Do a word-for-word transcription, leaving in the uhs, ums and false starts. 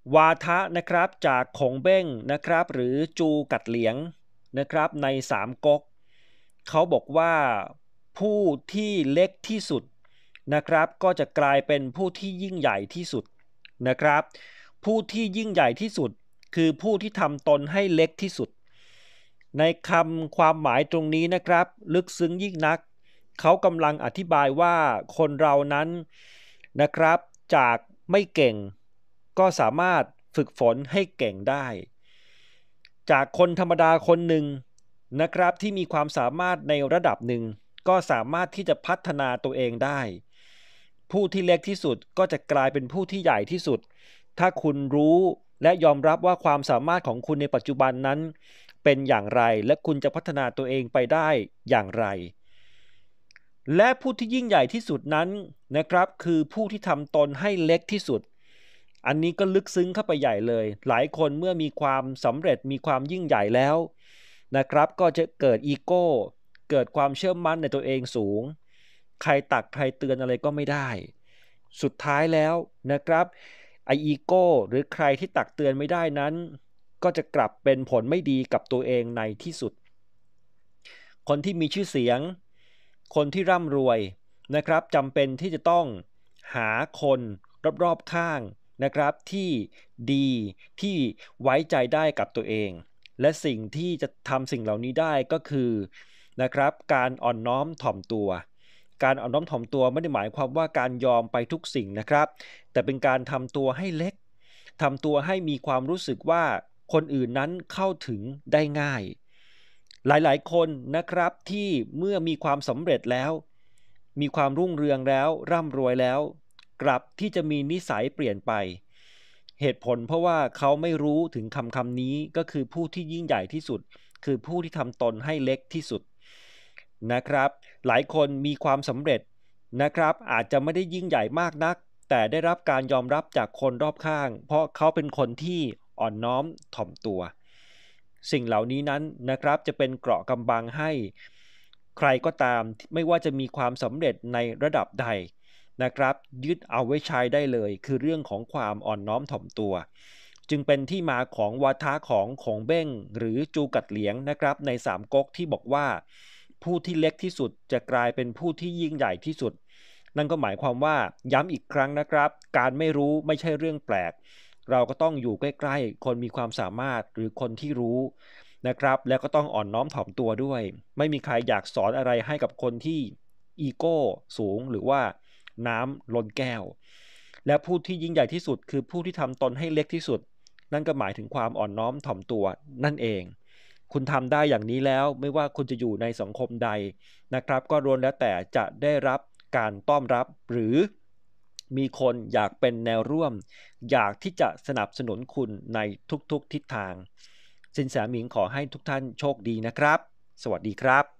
วาทะนะครับจากขงเบ้งนะครับหรือจูกัดเหลียงนะครับในสามก๊กเขาบอกว่าผู้ที่เล็กที่สุดนะครับก็จะกลายเป็นผู้ที่ยิ่งใหญ่ที่สุดนะครับผู้ที่ยิ่งใหญ่ที่สุดคือผู้ที่ทำตนให้เล็กที่สุดในคำความหมายตรงนี้นะครับลึกซึ้งยิ่งนักเขากำลังอธิบายว่าคนเรานั้นนะครับจากไม่เก่งก็สามารถฝึกฝนให้เก่งได้จากคนธรรมดาคนหนึ่งนะครับที่มีความสามารถในระดับหนึ่งก็สามารถที่จะพัฒนาตัวเองได้ผู้ที่เล็กที่สุดก็จะกลายเป็นผู้ที่ใหญ่ที่สุดถ้าคุณรู้และยอมรับว่าความสามารถของคุณในปัจจุบันนั้นเป็นอย่างไรและคุณจะพัฒนาตัวเองไปได้อย่างไรและผู้ที่ยิ่งใหญ่ที่สุดนั้นนะครับคือผู้ที่ทำตนให้เล็กที่สุดอันนี้ก็ลึกซึ้งเข้าไปใหญ่เลยหลายคนเมื่อมีความสำเร็จมีความยิ่งใหญ่แล้วนะครับก็จะเกิดอีโก้เกิดความเชื่อมั่นในตัวเองสูงใครตักใครเตือนอะไรก็ไม่ได้สุดท้ายแล้วนะครับไออีโก้หรือใครที่ตักเตือนไม่ได้นั้นก็จะกลับเป็นผลไม่ดีกับตัวเองในที่สุดคนที่มีชื่อเสียงคนที่ร่ำรวยนะครับจำเป็นที่จะต้องหาคนรอบๆข้างนะครับที่ดีที่ไว้ใจได้กับตัวเองและสิ่งที่จะทำสิ่งเหล่านี้ได้ก็คือนะครับการอ่อนน้อมถ่อมตัวการอ่อนน้อมถ่อมตัวไม่ได้หมายความว่าการยอมไปทุกสิ่งนะครับแต่เป็นการทำตัวให้เล็กทำตัวให้มีความรู้สึกว่าคนอื่นนั้นเข้าถึงได้ง่ายหลายๆคนนะครับที่เมื่อมีความสำเร็จแล้วมีความรุ่งเรืองแล้วร่ำรวยแล้วกลับที่จะมีนิสัยเปลี่ยนไปเหตุผลเพราะว่าเขาไม่รู้ถึงคำคำนี้ก็คือผู้ที่ยิ่งใหญ่ที่สุดคือผู้ที่ทำตนให้เล็กที่สุดนะครับหลายคนมีความสำเร็จนะครับอาจจะไม่ได้ยิ่งใหญ่มากนักแต่ได้รับการยอมรับจากคนรอบข้างเพราะเขาเป็นคนที่อ่อนน้อมถ่อมตัวสิ่งเหล่านี้นั้นนะครับจะเป็นเกราะกำบังให้ใครก็ตามไม่ว่าจะมีความสำเร็จในระดับใดนะครับยึดเอาไว้ใช้ได้เลยคือเรื่องของความอ่อนน้อมถ่อมตัวจึงเป็นที่มาของวาทะของขงเบ้งหรือจูกัดเหลียงนะครับในสามก๊กที่บอกว่าผู้ที่เล็กที่สุดจะกลายเป็นผู้ที่ยิ่งใหญ่ที่สุดนั่นก็หมายความว่าย้ำอีกครั้งนะครับการไม่รู้ไม่ใช่เรื่องแปลกเราก็ต้องอยู่ใกล้ๆคนมีความสามารถหรือคนที่รู้นะครับแล้วก็ต้องอ่อนน้อมถ่อมตัวด้วยไม่มีใครอยากสอนอะไรให้กับคนที่อีโก้สูงหรือว่าน้ำล้นแก้วและผู้ที่ยิ่งใหญ่ที่สุดคือผู้ที่ทำตนให้เล็กที่สุดนั่นก็หมายถึงความอ่อนน้อมถ่อมตัวนั่นเองคุณทำได้อย่างนี้แล้วไม่ว่าคุณจะอยู่ในสังคมใดนะครับก็ล้วนแล้วแต่จะได้รับการต้อนรับหรือมีคนอยากเป็นแนวร่วมอยากที่จะสนับสนุนคุณในทุกๆทิศทางสินแสหมิงขอให้ทุกท่านโชคดีนะครับสวัสดีครับ